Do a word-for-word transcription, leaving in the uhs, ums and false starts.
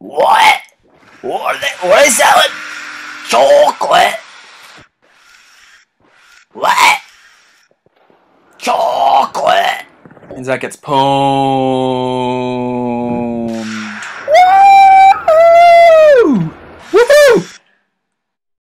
What? What are they? What are they selling? Chocolate. What? Chocolate. And Zach gets pwned.